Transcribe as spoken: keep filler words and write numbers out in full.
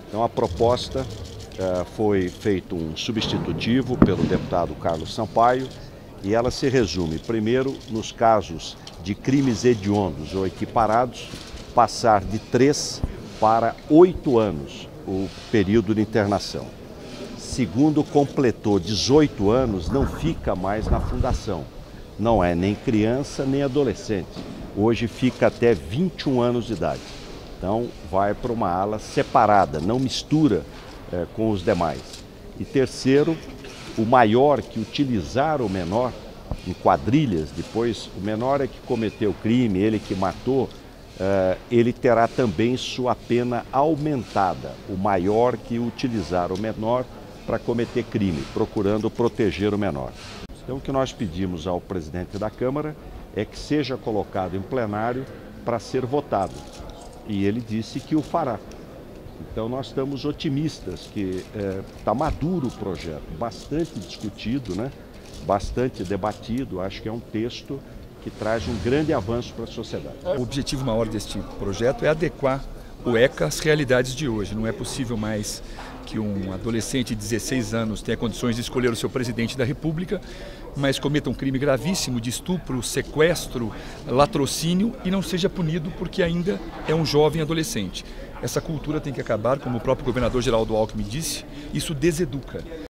Então a proposta uh, foi feito um substitutivo pelo deputado Carlos Sampaio e ela se resume, primeiro, nos casos de crimes hediondos ou equiparados, passar de três para oito anos o período de internação. Segundo, completou dezoito anos, não fica mais na fundação. Não é nem criança nem adolescente. Hoje fica até vinte e um anos de idade. Então vai para uma ala separada, não mistura eh, com os demais. E terceiro, o maior que utilizar o menor em quadrilhas, depois o menor é que cometeu o crime, ele que matou, Uh, ele terá também sua pena aumentada, o maior que utilizar o menor para cometer crime, procurando proteger o menor. Então o que nós pedimos ao presidente da Câmara é que seja colocado em plenário para ser votado, e ele disse que o fará. Então nós estamos otimistas que está é, maduro o projeto, bastante discutido, né? Bastante debatido, acho que é um texto que traz um grande avanço para a sociedade. O objetivo maior deste projeto é adequar o ECA às realidades de hoje. Não é possível mais que um adolescente de dezesseis anos tenha condições de escolher o seu presidente da República, mas cometa um crime gravíssimo de estupro, sequestro, latrocínio e não seja punido porque ainda é um jovem adolescente. Essa cultura tem que acabar, como o próprio governador Geraldo Alckmin disse, isso deseduca.